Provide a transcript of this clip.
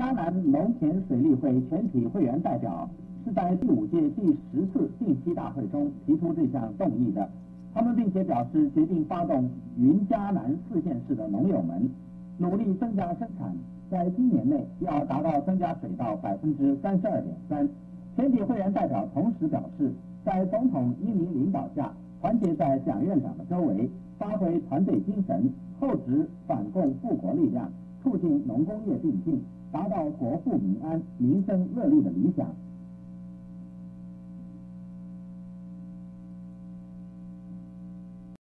嘉南农田水利会全体会员代表是在第5届第10次定期大会中提出这项动议的。他们并且表示决定发动云嘉南4县市的农友们努力增加生产，在今年内要达到增加水稻32.3%。全体会员代表同时表示，在总统英明领导下，团结在蒋院长的周围，发挥团队精神，厚植反共复国力量，促进农工业并进，达到国富民安、民生乐利的理想。